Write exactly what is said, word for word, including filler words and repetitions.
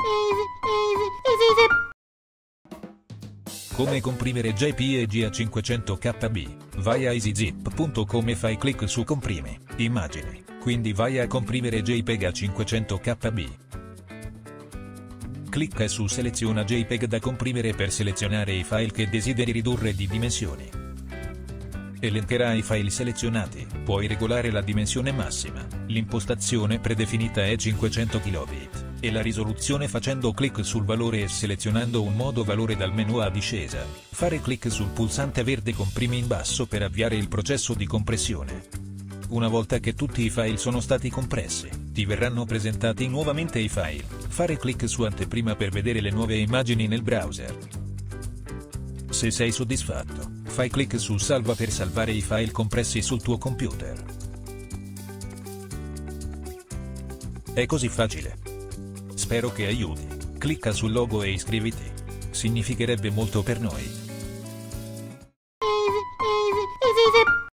Come comprimere J P E G a cinquecento K B. Vai a easyzip punto com e fai clic su comprimi immagini, quindi vai a comprimere JPEG a cinquecento K B. Clicca su seleziona JPEG da comprimere per selezionare i file che desideri ridurre di dimensioni. Elencherà i file selezionati, puoi regolare la dimensione massima, l'impostazione predefinita è cinquecento kilobit, e la risoluzione facendo clic sul valore e selezionando un modo valore dal menu a discesa. Fare clic sul pulsante verde comprimi in basso per avviare il processo di compressione. Una volta che tutti i file sono stati compressi, ti verranno presentati nuovamente i file. Fare clic su anteprima per vedere le nuove immagini nel browser. Se sei soddisfatto, fai clic su salva per salvare i file compressi sul tuo computer. È così facile. Spero che aiuti. Clicca sul logo e iscriviti. Significherebbe molto per noi.